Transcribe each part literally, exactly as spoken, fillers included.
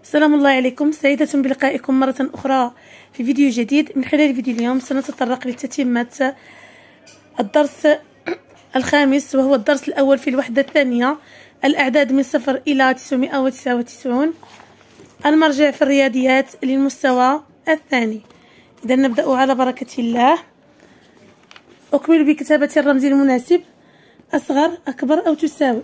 السلام الله عليكم، سعيدة بلقائكم مرة أخرى في فيديو جديد. من خلال فيديو اليوم سنتطرق لتتمة الدرس الخامس، وهو الدرس الأول في الوحدة الثانية، الأعداد من صفر إلى تسعمائة وتسعة وتسعين، المرجع في الرياضيات للمستوى الثاني. إذا نبدأ على بركة الله. أكمل بكتابة الرمز المناسب: أصغر، أكبر أو تساوي.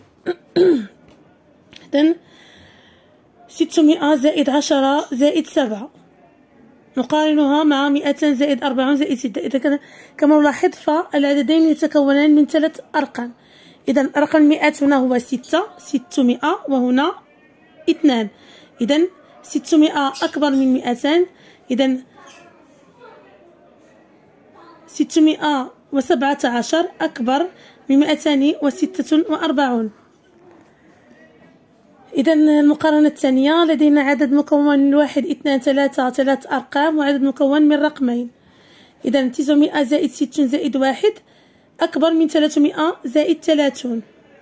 إذن ستمائة زائد عشرة زائد سبعة نقارنها مع مئتان زائد أربعون زائد ستة. إذا كما نلاحظ فالعددين يتكونان من ثلاث أرقام. إذا رقم المئات هنا هو ستة، ستمائة، وهنا اثنان. إذا ستمائة أكبر من مئتان. إذا ستمائة وسبعة عشر أكبر من مئتان وستة وأربعون. إذا المقارنة الثانية، لدينا عدد مكون من واحد، اثنان، ثلاثة، ثلاث أرقام، وعدد مكون من رقمين. إذا تسعمائة زائد ستون زائد واحد أكبر من ثلاثمائة زائد ثلاثون.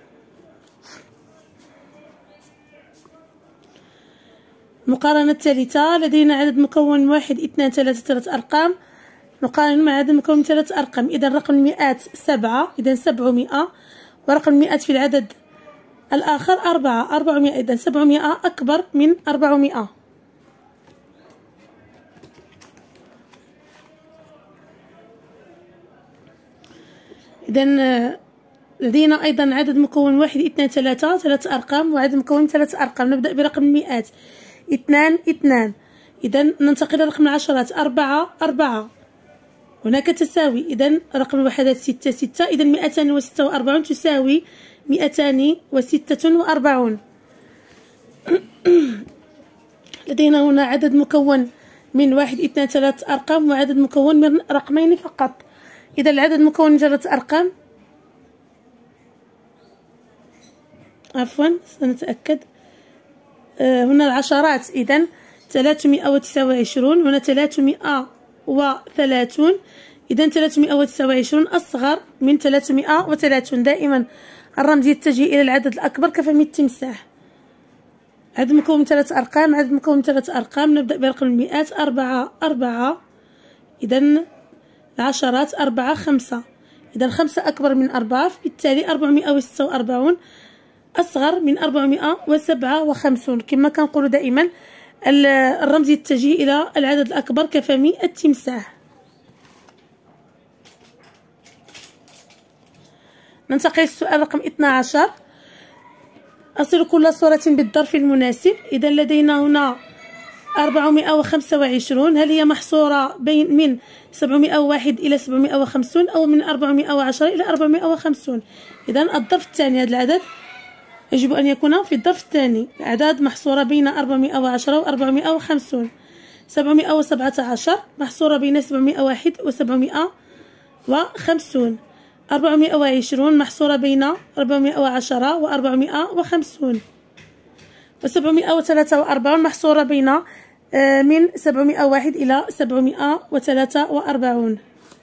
المقارنة الثالثة، لدينا عدد مكون من واحد، اثنان، ثلاثة، ثلاث أرقام، نقارن مع عدد مكون من ثلاث أرقام. إذا رقم المئات سبعة، إذا سبعمائة، ورقم المئات في العدد الآخر أربعة، أربعمائة. إذا سبعمائة أكبر من أربعمائة. إذا لدينا أيضا عدد مكون واحد، اثنان، ثلاثة، ثلاث أرقام، وعدد مكون ثلاث أرقام. نبدأ برقم المئات: اثنان، اثنان. إذا ننتقل لرقم العشرات: أربعة، أربعة. هناك تساوي. إذا رقم الوحدات: ستة، ستة. إذا مئتان وستة وأربعون تساوي مئتان وستة وأربعون. لدينا هنا عدد مكون من واحد، اثنان، ثلاث أرقام، وعدد مكون من رقمين فقط. إذا العدد مكون من ثلاث أرقام، عفوا سنتأكد، آه هنا العشرات. إذا ثلاثمائة وتسعة وعشرون، هنا ثلاثمائة وثلاثون. إذا ثلاثمائة وتسعة وعشرون أصغر من ثلاثمائة وثلاثون. دائما الرمز يتجه إلى العدد الأكبر كفم التمساح. عدد مكون من ثلاث أرقام، عدد مكون من ثلاث أرقام. نبدأ برقم المئات: أربعة، أربعة. إذا العشرات: أربعة، خمسة. إذا خمسة أكبر من أربعة، بالتالي أربعمائة وستة وأربعون أصغر من أربعمائة وسبعة وخمسون. كما كنقول دائما الرمز يتجه إلى العدد الأكبر كفم التمساح. ننتقل للسؤال رقم اثنا عشر: أصل كل صورة بالظرف المناسب. إذا لدينا هنا أربعمائة وخمسة وعشرين، هل هي محصورة بين من سبعمائة وواحد إلى سبعمائة وخمسون، أو من أربعمائة وعشرة إلى أربعمائة وخمسون؟ إذا الظرف الثاني، هذا العدد يجب أن يكون في الظرف الثاني. الأعداد محصورة بين أربعمائة وعشرة و أربعمائة وخمسون. سبعمائة وسبعة عشر محصورة بين سبعمائة وواحد و سبعمائة وخمسون. أربعمائة وعشرين محصورة بين أربعمائة وعشرة و أربعمائة وخمسون. وسبعمائة وثلاثة وأربعين محصورة بين من سبعمائة وواحد إلى سبعمائة وثلاثة وأربعين.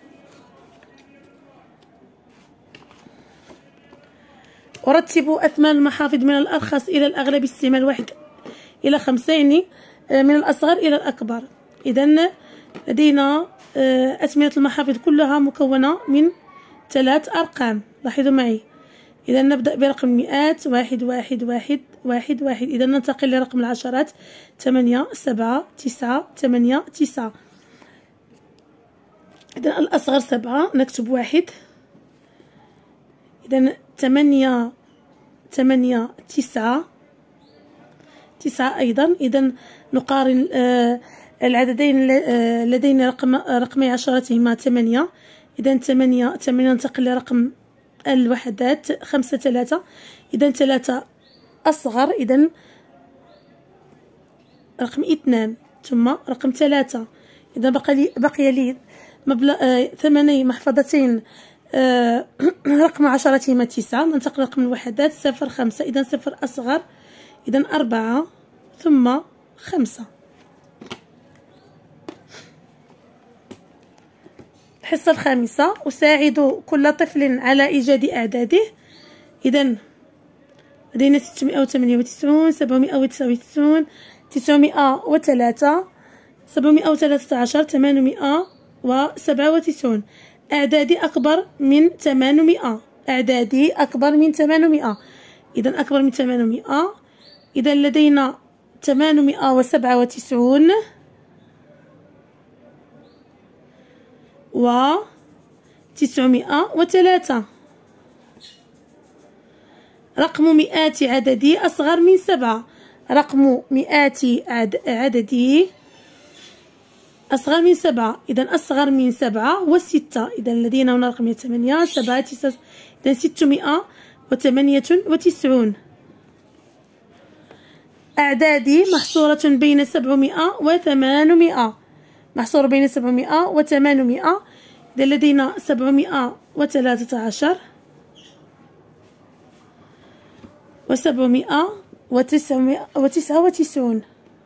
أرتب أثمان المحافظ من الأرخص إلى الأغلب استعمال واحد إلى خمسين، من الأصغر إلى الأكبر. إذن لدينا أثمنة المحافظ كلها مكونة من ثلاث أرقام، لاحظوا معي. إذا نبدأ برقم المئات: واحد، واحد، واحد، واحد، واحد. إذا ننتقل لرقم العشرات: ثمانية، سبعة، تسعة، ثمانية، تسعة. إذا الأصغر سبعة، نكتب واحد. إذا ثمانية، ثمانية، تسعة، تسعة أيضا. إذا نقارن آه العددين آه لدينا رقم رقمي عشرتهما ثمانية. إذا ثمانية، ثمانية. ننتقل لرقم الوحدات: خمسة، ثلاثة. إذا ثلاثة أصغر. إذا رقم اثنان، ثم رقم ثلاثة. إذا بقي لي بقي لي مبلغ آه ثماني محفظتين، آه رقم عشرتهما تسعة. ننتقل لرقم الوحدات: صفر، خمسة. إذا صفر أصغر. إذا أربعة، ثم خمسة. الحصة الخامسة: أساعد كل طفل على إيجاد أعداده. إذا لدينا ستمائة وثمانية وتسعين، سبعمائة وتسعة وتسعين، تسعمائة وثلاثة، سبعمائة وثلاثة عشر، ثمانمائة وسبعة وتسعون. أعدادي أكبر من ثمانمائة، أعدادي أكبر من ثمانمائة، إذا أكبر من ثمانمائة. إذا لدينا ثمانمائة وسبعة وتسعون و تسعمائة وثلاثة. رقم مئات عددي أصغر من سبعة، رقم مئات عد عددي أصغر من سبعة، إذا أصغر من سبعة هو ستة. إذا لدينا هنا رقم ثمانية، سبعة، تسعة، إذا ستمائة وثمانية وتسعون. أعدادي محصورة بين سبعمائة وثمانمائة، محصورة بين سبعمائة وثمانمائة. إذا لدينا سبعمائة وثلاثة عشر وسبعمائة وتسعمائة وتسعة وتسعون.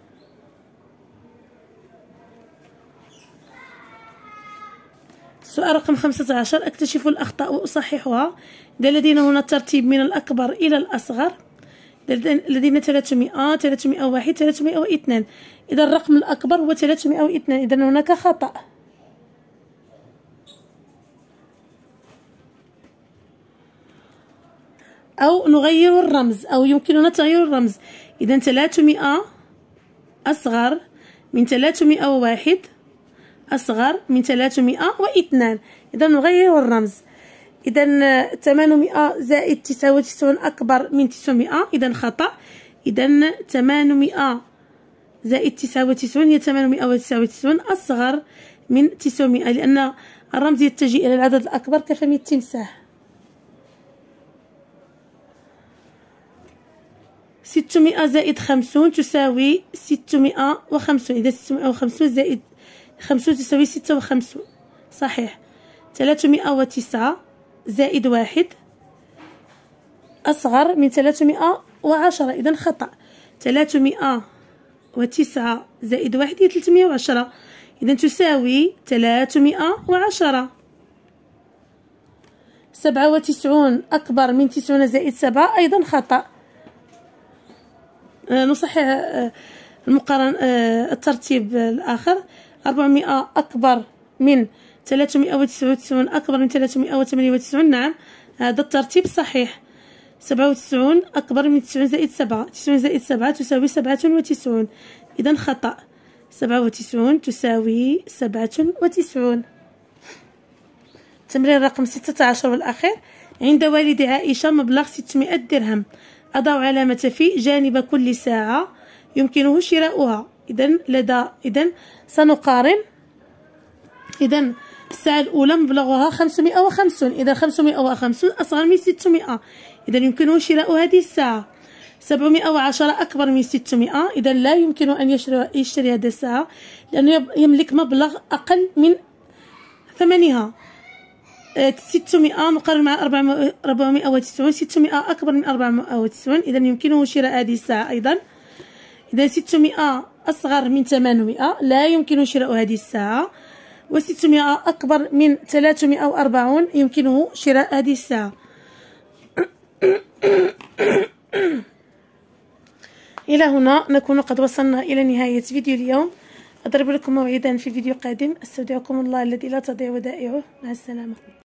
سؤال رقم خمسة عشر، أكتشف الأخطاء وأصححها. إذا لدينا هنا الترتيب من الأكبر إلى الأصغر، لدينا ثلاثمائة، ثلاثمائة وواحد، ثلاثمائة واثنان. إذا الرقم الأكبر هو ثلاثمائة واثنان، إذا هناك خطأ. أو نغير الرمز، أو يمكننا تغيير الرمز. إذا ثلاثمائة أصغر من ثلاثمائة وواحد، أصغر من ثلاثمائة واثنان، إذا نغير الرمز. إذا ثمانمائة زائد تسعة وتسعون أكبر من تسعمائة، إذا خطأ. إذا ثمانمائة زائد تسعة وتسعون هي ثمانمائة وتسعة وتسعون أصغر من تسعمائة، لأن الرمز يتجه إلى العدد الأكبر كفم التمساح. ستمائة زائد خمسون تساوي ستمائة وخمسون، إذا ستمائة وخمسون زائد خمسون تساوي ستة وخمسون، صحيح. ثلاثمائة وتسعة زائد واحد أصغر من ثلاثمائة وعشرة، إذا خطأ. ثلاثمائة وتسعة زائد واحد هي ثلاثمائة وعشرة، إذا تساوي ثلاثمائة وعشرة. سبعة وتسعون أكبر من تسعون زائد سبعة، أيضا خطأ. نصحح المقارنة الترتيب الآخر. أربعمائة أكبر من ثلاثمائة وتسعة وتسعون أكبر من ثلاثمائة وثمانية وتسعون، نعم هذا الترتيب صحيح. سبعة وتسعون أكبر من تسعون زائد سبعة، تسعون زائد سبعة تساوي سبعة وتسعون، إذا خطأ. سبعة وتسعون تساوي سبعة وتسعون. تمرين رقم ستة عشر والأخير. عند والد عائشة مبلغ ستمائة درهم، أضع علامة في جانب كل ساعة يمكنه شراؤها. إذا لدى إذا سنقارن. إذا الساعة الأولى مبلغها خمسمائة وخمسون، إذا خمسمائة وخمسون أصغر من ستمائة، إذا يمكنه شراء هذه الساعة. سبعمائة وعشرة أكبر من ستمائة، إذا لا يمكن أن يشتري, يشتري هذه الساعة لأنه يملك مبلغ أقل من ثمنها. ستمائة نقارن مع أربعمائة وتسعون، ستمائة أكبر من أربعمائة وتسعون، إذا يمكنه شراء هذه الساعة أيضا. إذا ستمائة أصغر من ثمانمائة، لا يمكن شراء هذه الساعة. وستمائة أكبر من ثلاثمائة وأربعون، يمكنه شراء هذه الساعة. إلى هنا نكون قد وصلنا إلى نهاية فيديو اليوم. أضرب لكم موعدا في فيديو قادم. استودعكم الله الذي لا تضيع ودائعه. مع السلامة.